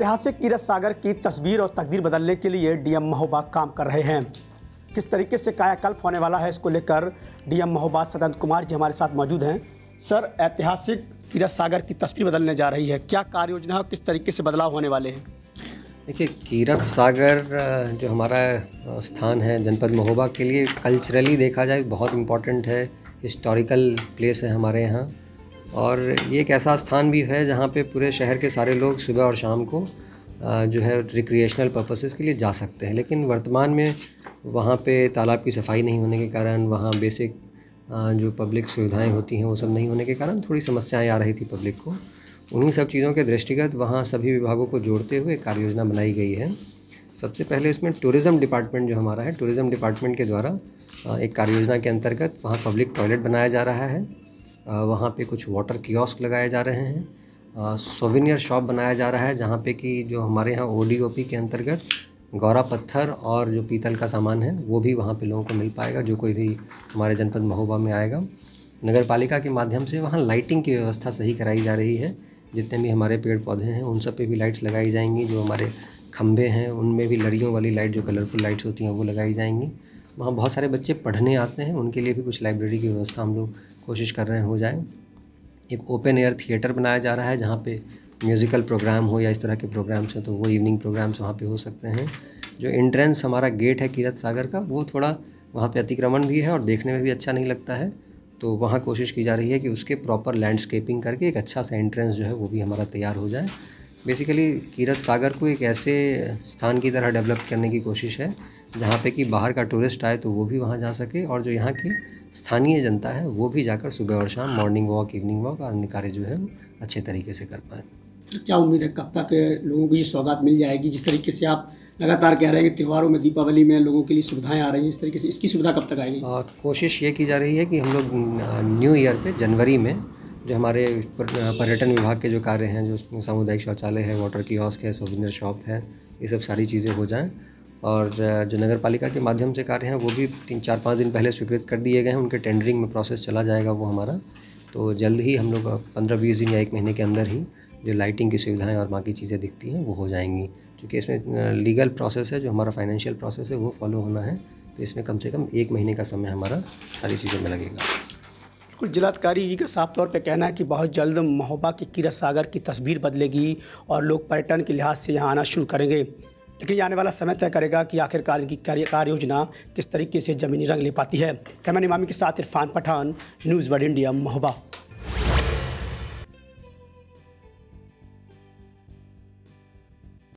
ऐतिहासिक कीरत सागर की तस्वीर और तकदीर बदलने के लिए डीएम महोबा काम कर रहे हैं। किस तरीके से कायाकल्प होने वाला है, इसको लेकर डीएम महोबा सदन कुमार जी हमारे साथ मौजूद हैं। सर, ऐतिहासिक कीरत सागर की तस्वीर बदलने जा रही है, क्या कार्य योजना और किस तरीके से बदलाव होने वाले हैं? देखिए, कीरत सागर जो हमारा स्थान है जनपद महोबा के लिए कल्चरली देखा जाए बहुत इम्पॉर्टेंट है, हिस्टोरिकल प्लेस है हमारे यहाँ। और ये एक ऐसा स्थान भी है जहाँ पे पूरे शहर के सारे लोग सुबह और शाम को जो है रिक्रिएशनल पर्पसेस के लिए जा सकते हैं। लेकिन वर्तमान में वहाँ पे तालाब की सफाई नहीं होने के कारण, वहाँ बेसिक जो पब्लिक सुविधाएं होती हैं वो सब नहीं होने के कारण थोड़ी समस्याएं आ रही थी पब्लिक को। उन्हीं सब चीज़ों के दृष्टिगत वहाँ सभी विभागों को जोड़ते हुए कार्य योजना बनाई गई है। सबसे पहले इसमें टूरिज़्म डिपार्टमेंट जो हमारा है, टूरिज़्म डिपार्टमेंट के द्वारा एक कार्य योजना के अंतर्गत वहाँ पब्लिक टॉयलेट बनाया जा रहा है। वहाँ पे कुछ वाटर कियोस्क लगाए जा रहे हैं। सोवेनियर शॉप बनाया जा रहा है जहाँ पे कि जो हमारे यहाँ ODOP के अंतर्गत गौरा पत्थर और जो पीतल का सामान है वो भी वहाँ पे लोगों को मिल पाएगा, जो कोई भी हमारे जनपद महोबा में आएगा। नगर पालिका के माध्यम से वहाँ लाइटिंग की व्यवस्था सही कराई जा रही है। जितने भी हमारे पेड़ पौधे हैं उन सब पे भी लाइट्स लगाई जाएंगी। जो हमारे खंभे हैं उनमें भी लड़ियों वाली लाइट, जो कलरफुल लाइट्स होती हैं, वो लगाई जाएंगी। वहाँ बहुत सारे बच्चे पढ़ने आते हैं, उनके लिए भी कुछ लाइब्रेरी की व्यवस्था हम लोग कोशिश कर रहे हैं हो जाए। एक ओपन एयर थिएटर बनाया जा रहा है जहाँ पे म्यूज़िकल प्रोग्राम हो या इस तरह के प्रोग्राम्स हैं तो वो इवनिंग प्रोग्राम्स वहाँ पे हो सकते हैं। जो एंट्रेंस हमारा गेट है कीरत सागर का, वो थोड़ा वहाँ पे अतिक्रमण भी है और देखने में भी अच्छा नहीं लगता है, तो वहाँ कोशिश की जा रही है कि उसके प्रॉपर लैंडस्केपिंग करके एक अच्छा सा एंट्रेंस जो है वो भी हमारा तैयार हो जाए। बेसिकली कीरत सागर को एक ऐसे स्थान की तरह डेवलप करने की कोशिश है जहाँ पे कि बाहर का टूरिस्ट आए तो वो भी वहाँ जा सके और जो यहाँ की स्थानीय जनता है वो भी जाकर सुबह और शाम मॉर्निंग वॉक, इवनिंग वॉक और अन्य कार्य जो है अच्छे तरीके से कर पाएँ। क्या उम्मीद है, कब तक लोगों को ये सौगात मिल जाएगी? जिस तरीके से आप लगातार कह रहे हैं कि त्योहारों में, दीपावली में लोगों के लिए सुविधाएं आ रही हैं, इस तरीके से इसकी सुविधा कब तक आएगी? कोशिश ये की जा रही है कि हम लोग न्यू ईयर पे जनवरी में जो हमारे पर्यटन विभाग के जो कार्य हैं, जो सामुदायिक शौचालय है, वाटर कियोस्क है, सोवेनियर शॉप है, ये सब सारी चीज़ें हो जाएं। और जो नगर पालिका के माध्यम से कार्य हैं वो भी 3-4-5 दिन पहले स्वीकृत कर दिए गए हैं। उनके टेंडरिंग में प्रोसेस चला जाएगा वो हमारा, तो जल्द ही हम लोग 15-20 दिन या 1 महीने के अंदर ही जो लाइटिंग की सुविधाएं और बाकी चीज़ें दिखती हैं वो हो जाएंगी। क्योंकि इसमें लीगल प्रोसेस है, जो हमारा फाइनेंशियल प्रोसेस है वो फॉलो होना है, तो इसमें कम से कम 1 महीने का समय हमारा सारी चीज़ों में लगेगा। कुल जिलाधिकारी जी का साफ तौर पे कहना है कि बहुत जल्द महोबा की कीरत सागर की तस्वीर बदलेगी और लोग पर्यटन के लिहाज से यहाँ आना शुरू करेंगे। लेकिन ये आने वाला समय तय करेगा कि आखिरकार इनकी कार्य योजना किस तरीके से ज़मीनी रंग ले पाती है। कैमरामैन इमामी के साथ Irfan Pathan, news world India, Mahoba.